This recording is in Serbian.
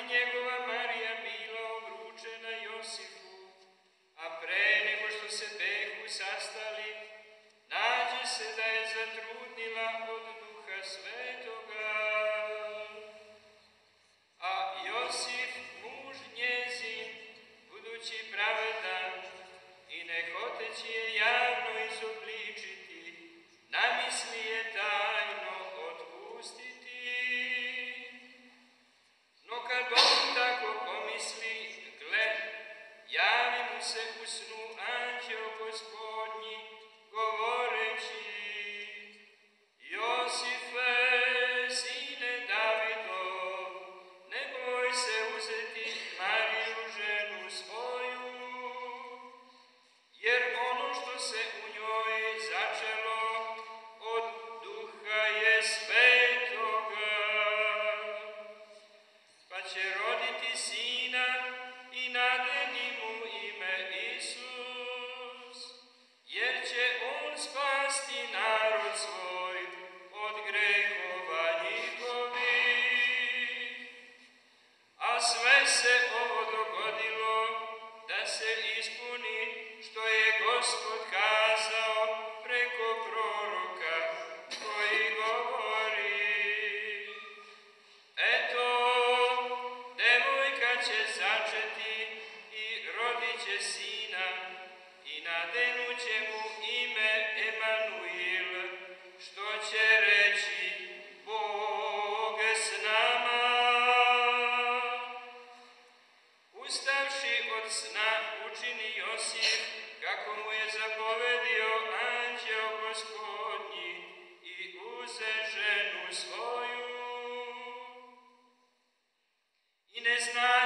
njegova Marija bila obručena Josifu, a pre nego što se behu sastali, nađe se da je zatrudnila od Duha Svetoga. A Josif, muž njezin, budući pravedan i ne hoteći je javno izobličiti, namisli je tajno otpustiti. No kad on tako pomisli, gle, javi mu se u snu anđeo Gospodnji, govoreći: Josife, sine Davidov, ne boj se uzeti Mariju ženu svoju, jer ono što se u njoj začelo od Duha je Svetoga. Pa će roditi sina i nadeni mu ime Isus, jer će on spasti narod svoj od grehova njihovih. A sve se ovo dogodilo da se ispuni što je Gospod kazao preko proroka koji govori: Eto, devojka će začeti i rodit će sina i nadenut će mu ime Emanuil, što će reći Bog s nama. Ustavši od sna učini Josif kako mu je zapovedio anđeo Gospodnji i uze ženu svoju. I ne zna